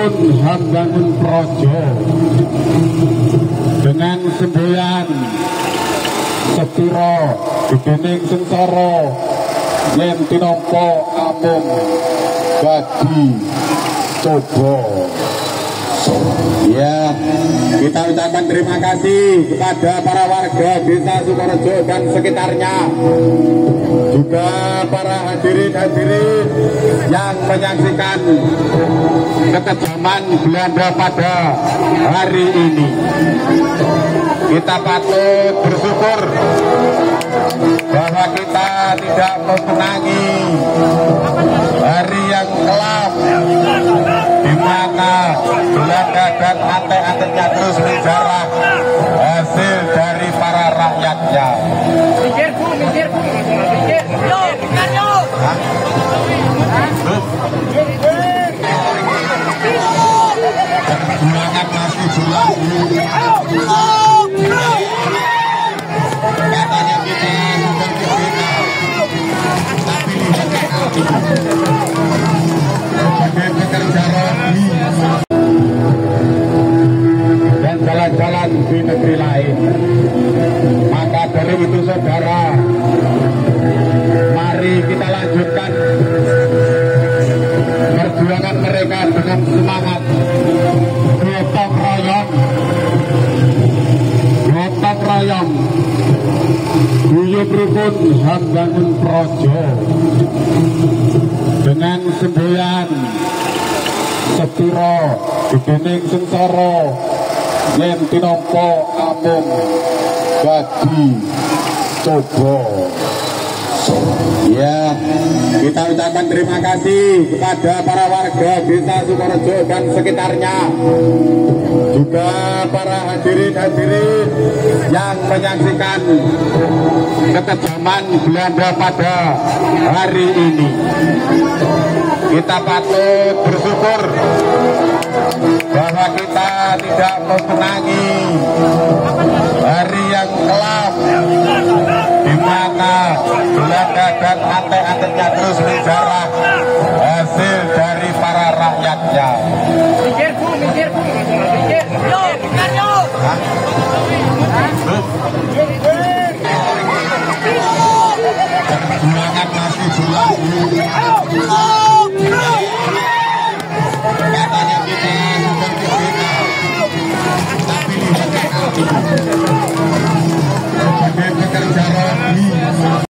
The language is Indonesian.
pripun Hambangun Praja dengan semboyan sepira dening sengsara yen tinampa amung bagi coba. Ya, kita ucapkan terima kasih kepada para warga desa Sukorejo dan sekitarnya, juga para hadirin yang menyaksikan kekejaman Belanda pada hari ini. Kita patut bersyukur bahwa kita tidak mempenangi hari yang kelam di mana Belanda dan antek-anteknya terus menjarah hasil dari para rakyatnya. Perjuangan masih berlanjut. Katanya kita sudah berbeda, tapi sebagai pekerja rohi dan jalan-jalan di negeri lain. Maka dari itu saudara, mari kita lanjutkan perjuangan mereka dengan semangat gotong royong, guyub rukun Hambangun Praja dengan semboyan sepira dening sengsara yen tinampa amung bagi coba. Ya, kita ucapkan terima kasih kepada para warga desa Sukorejo dan sekitarnya, juga para hadirin yang menyaksikan kekejaman Belanda pada hari ini. Kita patut bersyukur bahwa kita tidak mempenangi hari yang kelam di mana Belanda dan antek-anteknya terus menjarah hasil dari para rakyatnya.